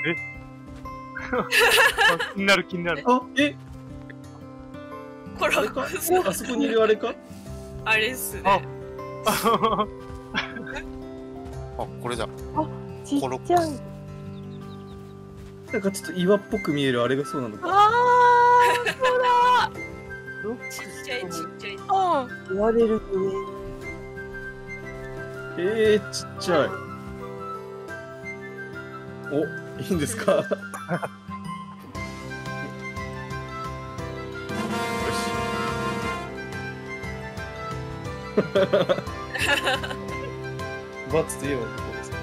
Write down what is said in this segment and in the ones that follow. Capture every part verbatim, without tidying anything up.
え気になる気になる。 あ、えコロあれかックス。 あそこにいるあれかあれっすあね。 あ、これだ。 ちっコロックちゃい。 ス。 なんかちょっと岩っぽく見えるあれがそうなのか。 あー、そうだ。ロックちっスちゃいちっちゃい。 うん。言われるとね。 えー、ちっちゃい。お、いいんですかよし。バツといえばここですか。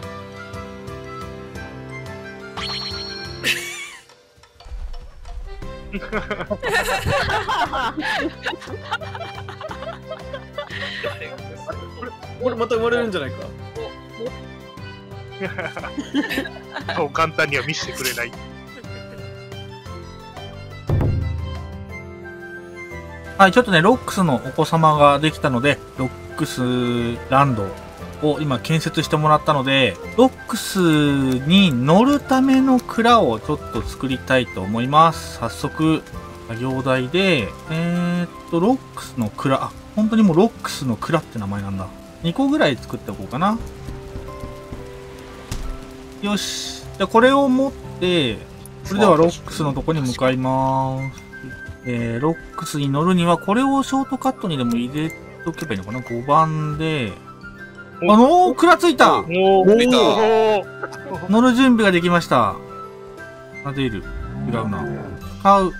これまた生まれるんじゃないか。 そう簡単には見せてくれない。 はい、ちょっとね、ロックスのお子様ができたので、ロックスランドを今建設してもらったので、ロックスに乗るための蔵をちょっと作りたいと思います。早速、作業台で、えーっと、ロックスの蔵、あ、本当にもうロックスの蔵って名前なんだ。にこぐらい作っておこうかな。よし。じゃあこれを持って、それではロックスのとこに向かいます。えー、ロックスに乗るには、これをショートカットにでも入れとけばいいのかな ?ご 番で。あのー、くらついたおー出た乗る準備ができました。あ、出る。違うな。買う。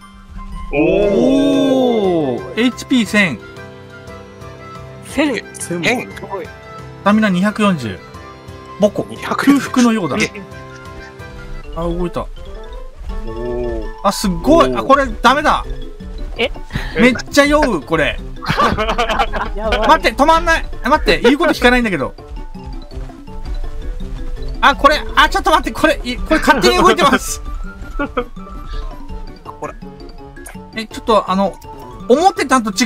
おーおー エイチピーせん。 せん。 千本変すごい。 スタミナにひゃくよんじゅう。ボコ。 にひゃく空腹のようだ。 えあ、動いた。 おーあ、すっごい。あ、これダメだ。 えめっちゃ酔う、これ。 やばい。 待って、止まんない。あ待って、言うこと聞かないんだけど。あ、これ、あ、ちょっと待って、これ、いこれ勝手に動いてます。 ほら。 え、ちょっと、あの、思ってたんと違う。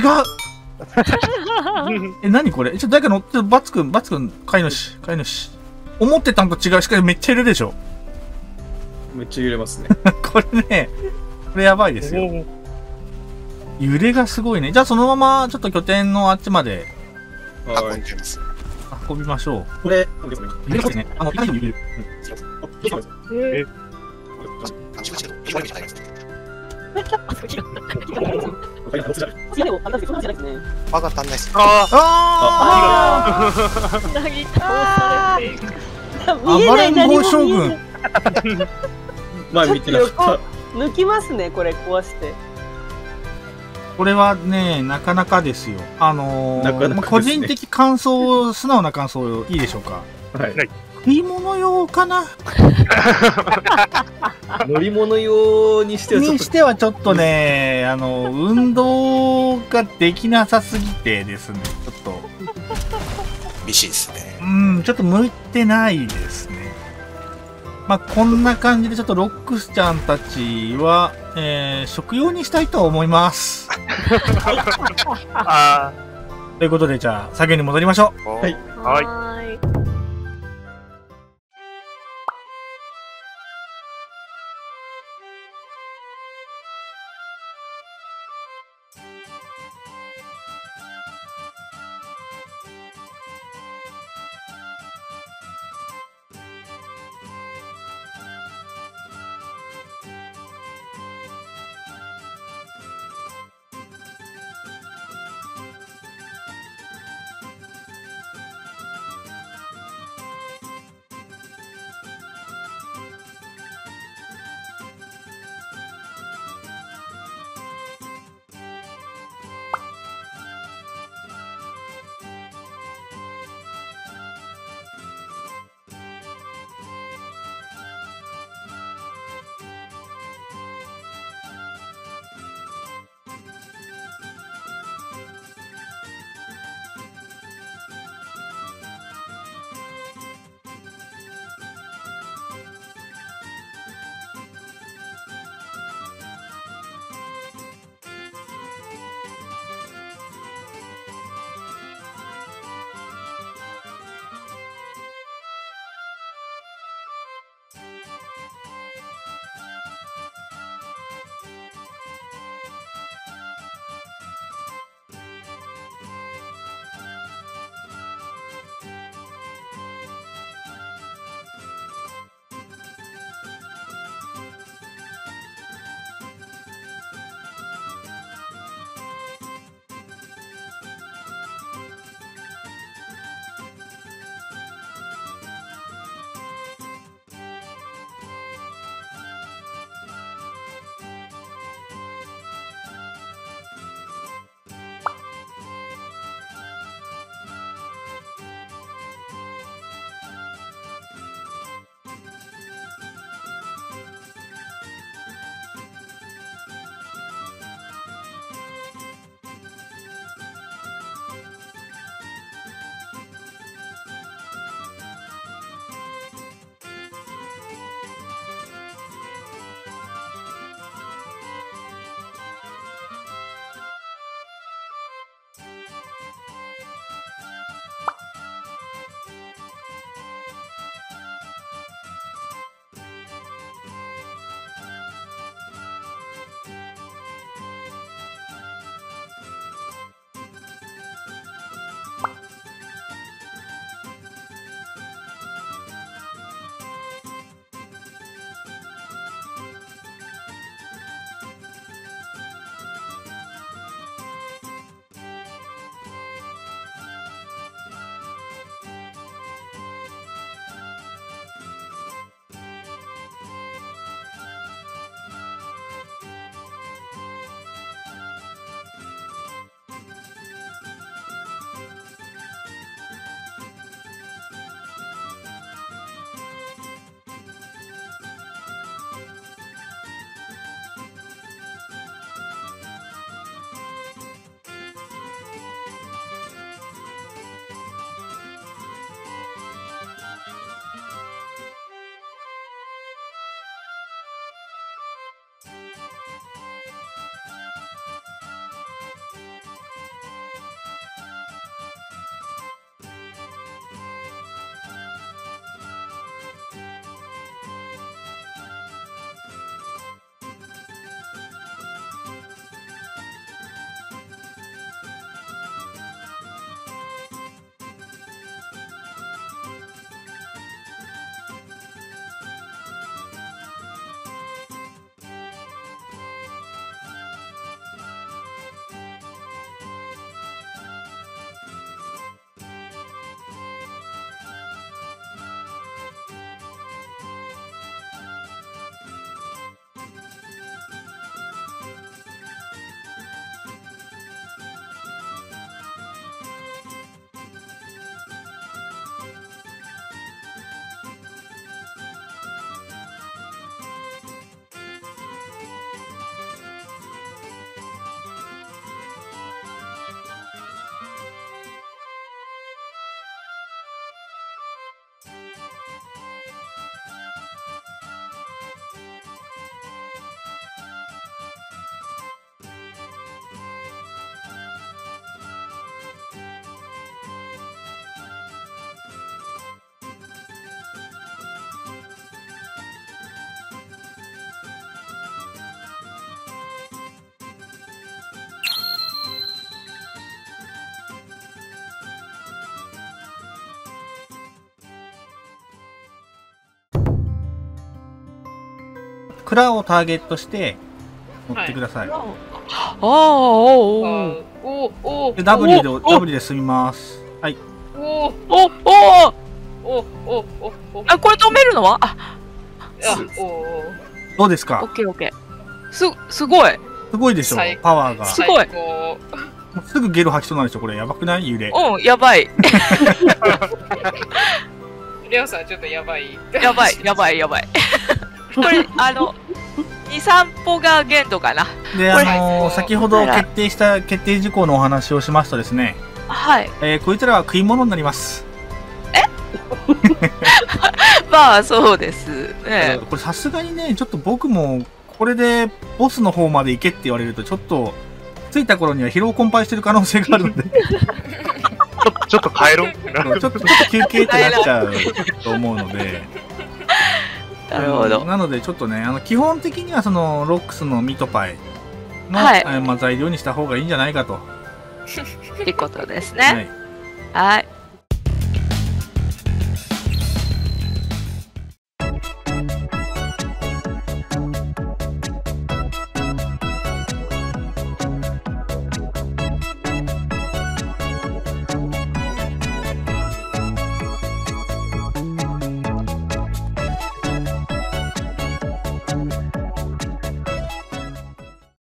え、何これちょっと誰か乗ってる、バツくん、バツくん、飼い主、飼い主。思ってたんと違う。しかしめっちゃいるでしょ。 めっちゃ揺れますね。 これね、これやばいですよ。揺れがすごいね。じゃあそのまま、ちょっと拠点のあっちまではい運ん。じゃいます。 運びましょう。 これ、 揺れがすごいですね。あの、意外に揺れる。 えあ、違う違う。言われるじゃないです。 あ、そう違う。違うよ。あ、だってそんなんじゃないですね。 輪が足んないです。 ああつなぎ倒されていく。 ー見えない、 暴れん何も坊将見えない軍。 前見てなかっ抜きますね、これ壊して。 これはね、なかなかですよ。あのーなかなかですねまあ個人的感想、素直な感想いいでしょうか。 た。はい。 食い物用かな乗り物用にしてはちょっとにしてはちょっとね、あの、運動ができなさすぎてですね、ちょっと、 厳しいですね。 うん、ちょっと向いてないですね。まあ、こんな感じでちょっとロックスちゃんたちは、えー、食用にしたいと思います。 あということで、じゃあ、作業に戻りましょう。 はいはいはーい。 蔵をターゲットして乗ってください。 ああ、おあおおおで、W で、 お W で進みます。はい。 おおおおおおおあ、これ止めるのはあ、 おおどうですかオッケーオッケー。す、すごい。 すごいでしょ最パワーが。 すごい最高もうすぐゲロ吐きそうなんでしょこれ。やばくない揺れ。 うん、やばい。 レオさんちょっとやばいやばい、やばい、やばい。これ、あの、に、さん歩が限度かな。 で、 これあのー先ほど決定した決定事項のお話をしますとですね、 はい。 えーこいつらは食い物になります。 まあ、そうですね。 これさすがにね、ちょっと僕も、これでボスの方まで行けって言われると、ちょっと、着いた頃には疲労困憊してる可能性があるんで、 ちょちょっと帰ろうってなる。 ちょっとちょっと休憩ってなっちゃうと思うので、 なるほど。 あのなのでちょっとね、あの、基本的にはその、ロックスのミートパイの、 はいえーまあ、材料にした方がいいんじゃないかと。 ってことですはね。 い。 はい。